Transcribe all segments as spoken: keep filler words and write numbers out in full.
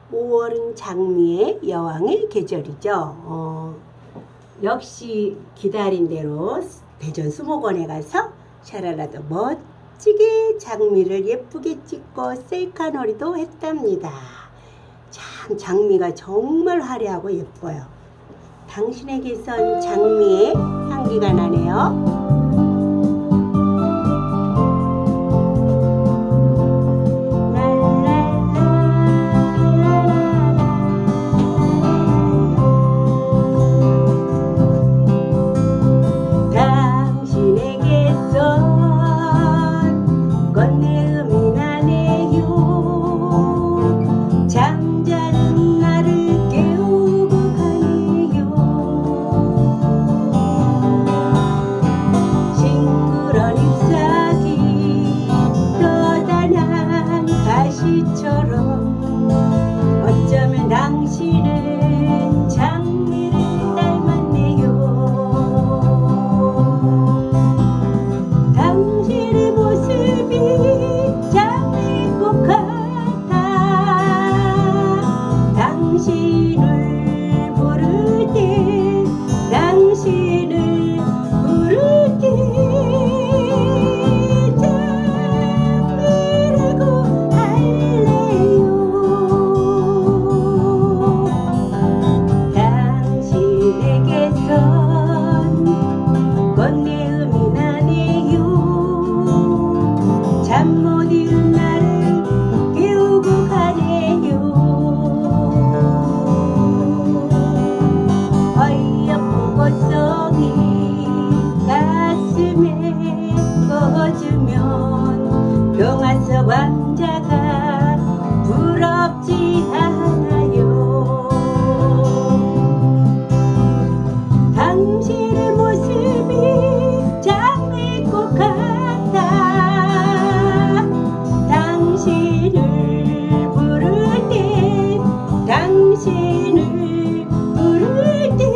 오월은 장미의 여왕의 계절이죠. 어, 역시 기다린 대로 대전 수목원에 가서 샤랄라도 멋지게 장미를 예쁘게 찍고 셀카놀이도 했답니다. 참 장미가 정말 화려하고 예뻐요. 당신에게선 장미의 향기가 나네요. 어쩌면 당신은 장미를 닮았네요. 당신의 모습이 장미꽃 같아. 당신을 부를 때 당신을 부를 때 잠 못 이룬 나를 깨우고 가네요. 어여쁜 꽃송이 가슴에 꽂으면 병화석 왕자가 부럽지 않아요. 당신의 모습이 장미꽃 같아. 당신을 부를 때 당신을 부를 때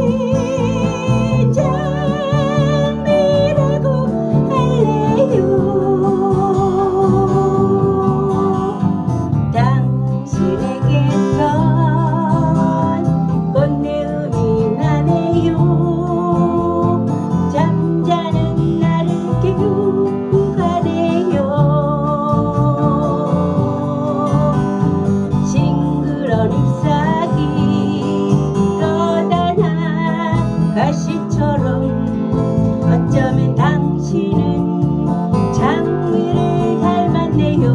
장미라고 할래요. 당신에게선 꽃내음이 나네요. 잠자는 나를 깨우고 가네요. 가시처럼 어쩌면 당신은 장미를 닮았네요.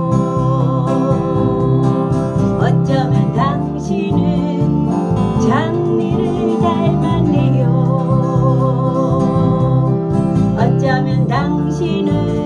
어쩌면 당신은 장미를 닮았네요. 어쩌면 당신은